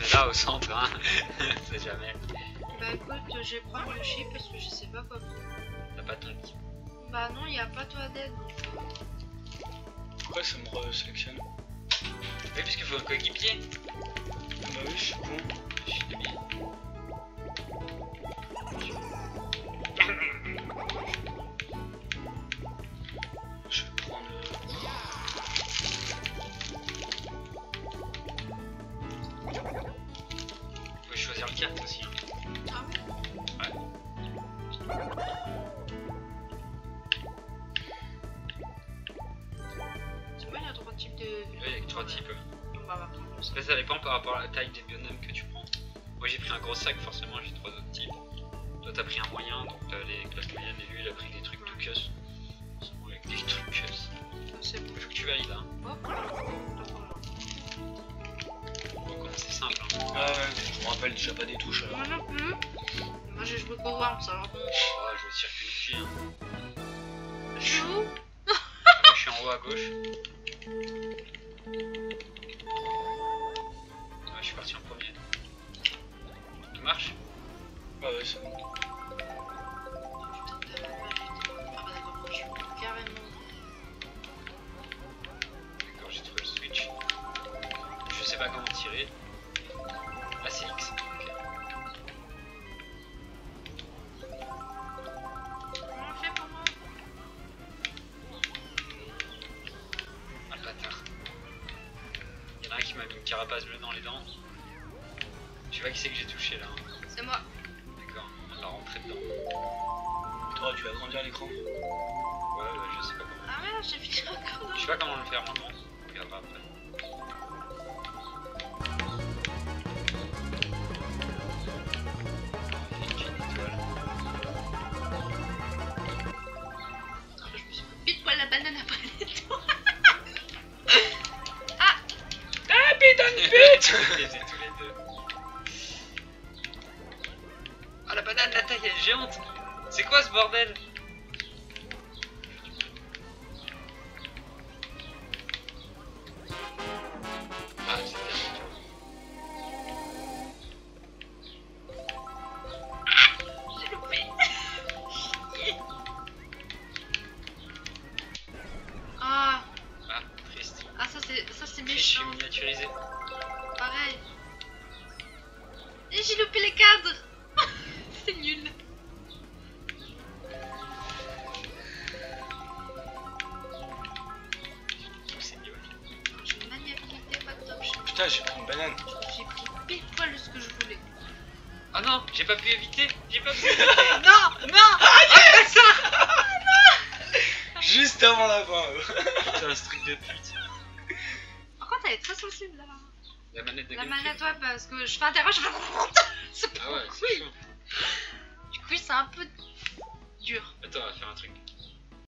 là au centre, hein. C'est jamais. Bah écoute, je vais prendre le chip parce que je sais pas quoi prendre. T'as pas ton petit. Bah non, y a pas toi d'aide donc. Pourquoi ça me resélectionne? Oui, puisqu'il faut un coéquipier. Bah oui, je suis con. Je suis débile. Je vais prendre. Faut choisir le carte aussi. Hein. Ah oui. Ouais. C'est vrai, il y a 3 types de. Oui, il y a que 3 types. Bon, bah, on va prendre le Après, ça dépend par rapport à la taille des bonhommes que tu prends. Moi, j'ai pris un gros sac, forcément, j'ai 3 autres types. Toi, t'as pris un moyen, donc t'as les classes moyennes, et lui, il a pris des trucs tout cuss. Avec des trucs cuss. C'est bon. Il faut que tu valides, hein. Hop, On va commencer simple, hein. Ah ouais, je me rappelle déjà pas des touches alors. moi non plus. Moi j'ai joué Power Arms alors bon. Oh, je vais circuler J, hein. Je suis où? Moi, je suis en haut à gauche. Ouais, je suis parti en premier. Tout marche? Ah ouais, c'est bon. Ah bah d'accord, moi je suis carrément. D'accord, j'ai trouvé le switch. Je sais pas comment tirer. Ah, c'est X. Ok. Comment on fait pour moi? Ah, le bâtard. Il y en a un qui m'a mis une carapace bleue dans les dents. Tu vois qui c'est que j'ai touché là, hein. C'est moi. D'accord, on l'a rentré dedans. Toi, tu vas agrandir l'écran? Ouais, bah, je sais pas comment. Ah merde, j'ai fini encore. Je sais pas comment le faire maintenant. On regardera après. Une petite étoile. Je me suis pile poil la banane après les toits. Ah putain de pute. Les ai tous les deux. Ah la banane, la taille elle est géante. C'est quoi ce bordel? Ah c'est bien. J'ai loupé. Ah, Ah, triste. ah ça c'est Triste, je suis méchant. miniaturisé. Pareil. Et j'ai loupé les cadres. C'est nul. C'est nul. J'ai une maniabilité pas top. Putain, j'ai pris une banane. J'ai pris pile poil ce que je voulais. Ah non, j'ai pas pu éviter. J'ai pas pu éviter. Non, non. Juste avant la fin. Putain, ce truc de pute. Par contre, elle est très sensible là. La manette de La GameCube. manette, ouais, parce que je fais un terrain, je fais. C'est Ah ouais, c'est chaud. Du coup, c'est un peu dur. Attends, on va faire un truc.